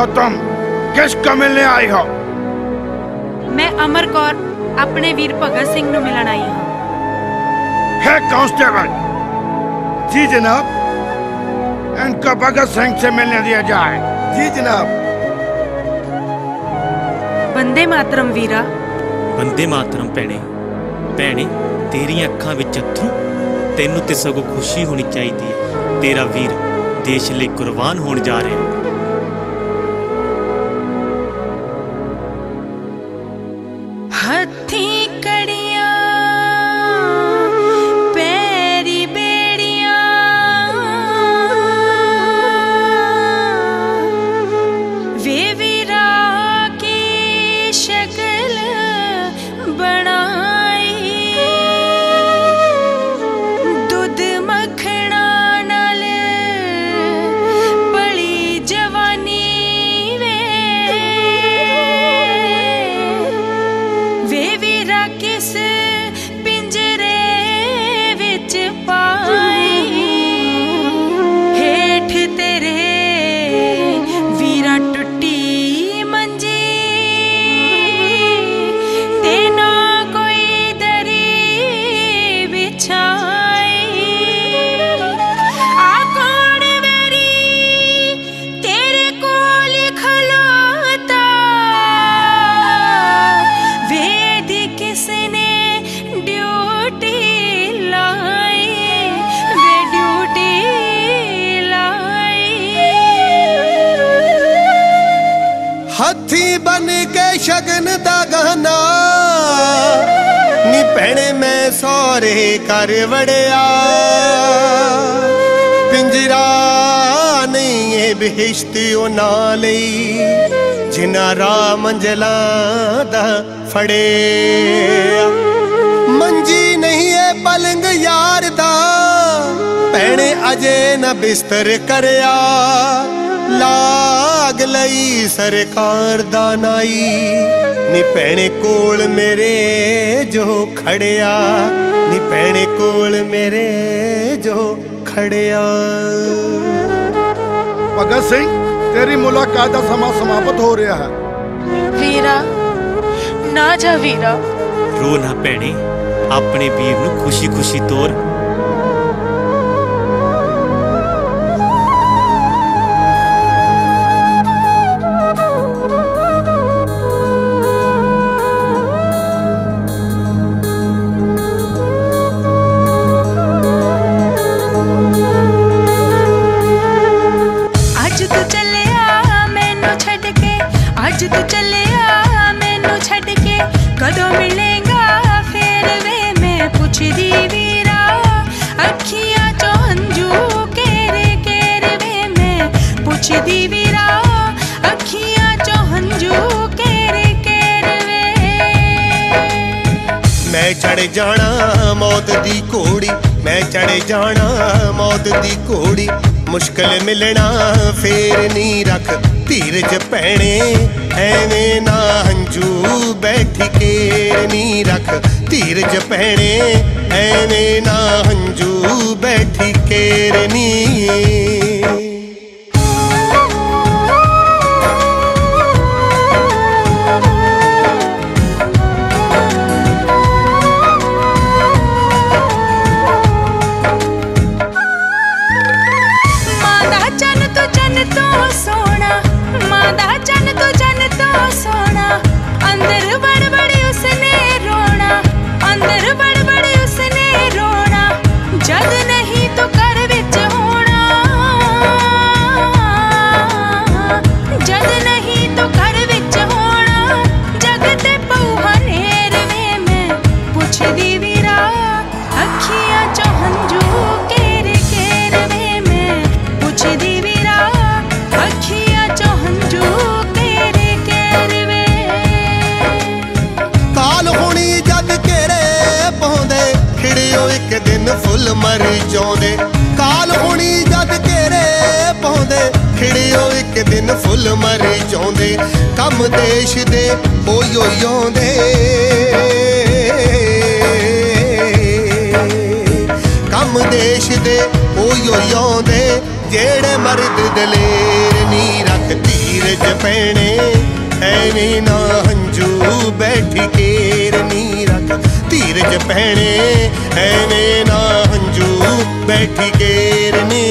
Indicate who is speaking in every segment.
Speaker 1: हो तुम? किसको मिलने आई हो?
Speaker 2: मैं अमर कौर अपने वीर भगत सिंह नूं मिलन आई हूं।
Speaker 1: है कांस्टेबल जी जनाब, इनको भगत सिंह से मिलने दिया जाए। जी जनाब।
Speaker 2: वंदे मातरम वीरा।
Speaker 3: वंदे मातरम भैणे। भैणे तेरियां अखां विच अथरू, तेनू ते सगों खुशी होनी चाहिए है। तेरा वीर देश लई कुर्बान होण जा रहा।
Speaker 2: हथी कड़ियां पैरी बेड़ियां, वे वीरा की शक्ल बनाई, दूध मखना नाल पली जवानी वे वीरा किस पिंजरे विच पाई, हेठ तेरे वीरा टुटी मंजी, ते ना कोई दरी बिछाई। आ कौन वेरी तेरे कोल खलोता, वेदी किसने ड्यूटी लाई, वे ड्यूटी लाई।
Speaker 4: हाथी बन के शगन दा गाना नी भैणे मैं सौरे कर वड़िया, पिंजरा नहीं है बेहिश्त ना लई, जिन्ना राह मंजला दा फड़े। मंजी नहीं है पलंग यार दा, भैणे अजे न बिस्तर करया, लाग लई सरकार दा नाई, नी भैणे कोल मेरे जो खड़िया, नी भैणे कोल मेरे जो खड़िया।
Speaker 1: भगत सिंह, तेरी मुलाकात का समा समाप्त हो रहा है।
Speaker 2: वीरा ना जा वीरा।
Speaker 3: रो ना भैणे, अपने वीर नूं खुशी खुशी तोर।
Speaker 2: अज तू चलिया मैनू छड्ड के, अज तू चलिया मैनू छड्ड के, कदों मिलेगा फिर वे मैं पुछदी वीरा, अखियां चों हंजू केरे केरे वे मैं पुछदी वीरा, अखियां चों हंजू केरे केरे वे।
Speaker 4: मैं चढ़ जाना मौत दी घोड़ी, मैं चढ़ जाना मौत दी घोड़ी, मुश्किल मिलना फेर नी रख धीरज भैणे, एवें ना हंजू बैठी केर नी रख धीरज भैणे, एवें ना हंजू बैठी केर नी।
Speaker 2: अंदर बड़ बड़ी उसने रोना, अंदर बड़ बड़ी उसने रोना, जद नहीं तो कर विच होना, जद नहीं तो कर विच होना, जगते पऊहा नेर वे मैं पुछदी वीरा, अखियां चों हंजू केर केर वे मैं पुछदी वीरा, अखियां चों हंजू केर केर वे।
Speaker 4: काल होनी जद घेरे पौंदे, खिड़ियो एक दिन फुल मर जाउंदे, काल होनी जद घेरे पौंदे, खिड़ियो एक दिन फुल मर जाउंदे, कम देश दे ओयो आउंदे, कम देश दे ओयो आउंदे, जेड़े मर्द दलेर नी रख धीरज पैने एवें ना हंजू बैठी केर नी रख धीरज पैने एवें ना हंजू बैठी केर नी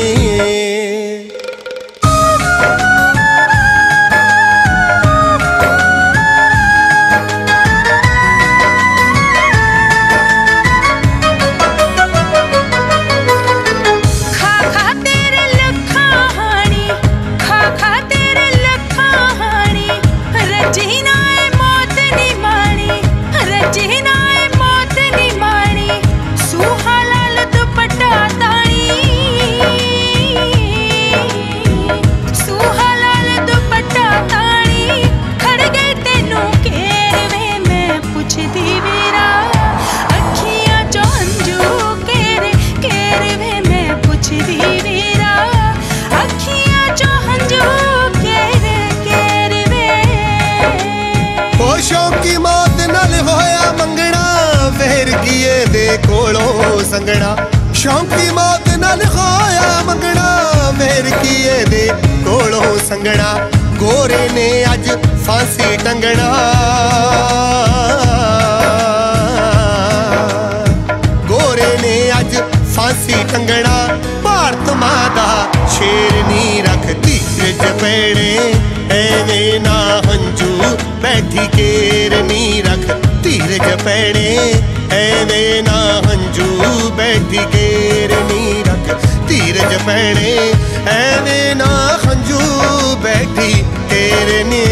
Speaker 4: कोलों संगना शौकी मौत नाल होया मंगना मेर किए दे कोलों संगना गोरे ने अज फांसी टंगना गोरे ने अज फांसी टंगना भारत मां दा शेर नी रख धीरज पैणे एवें ना हंजू बैठी केर नी रख धीरज पैणे एवें ना हंजू बैठी केर नी रख धीरज पैणे एवें ना हंजू बैठी केर नी